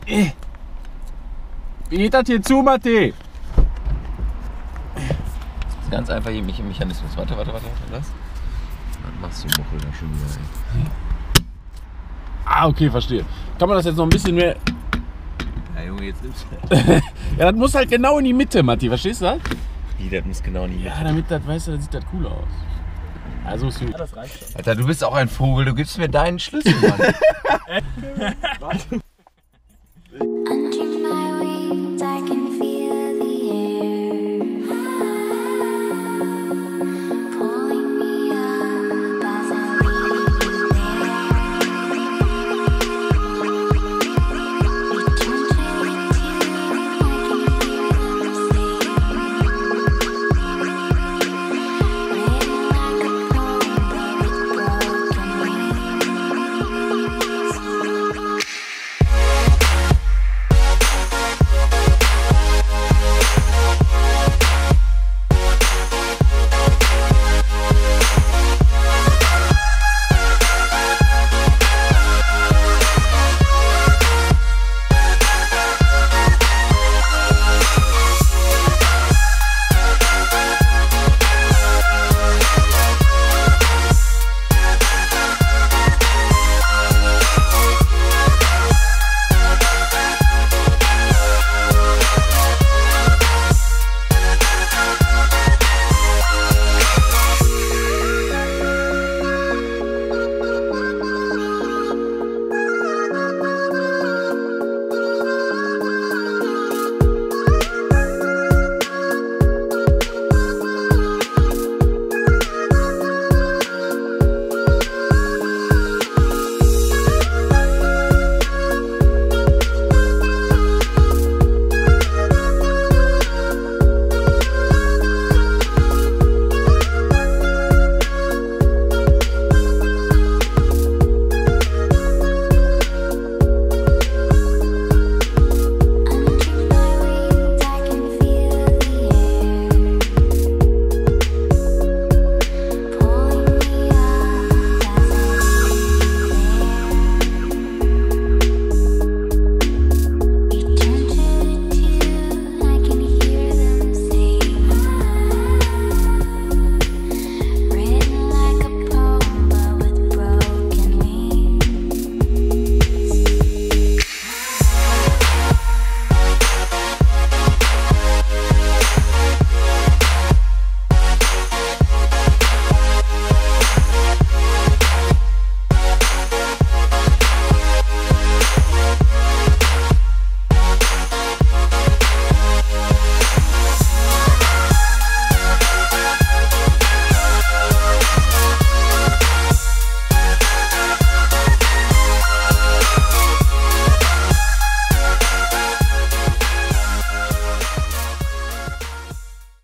Wie geht das hier zu, Matti? Das ist ganz einfach hier im Mechanismus. Warte. Was machst du, Muchel, da schon wieder? Ah, okay, verstehe. Kann man das jetzt noch ein bisschen mehr... Ja, Junge, jetzt nimmst Ja, das muss halt genau in die Mitte, Matti. Verstehst du das? Wie, das muss genau nicht. Ja, damit das, weißt du, dann sieht das cool aus. Also ist gut. Ja, das reicht schon. Alter, du bist auch ein Vogel. Du gibst mir deinen Schlüssel, Mann. Warte.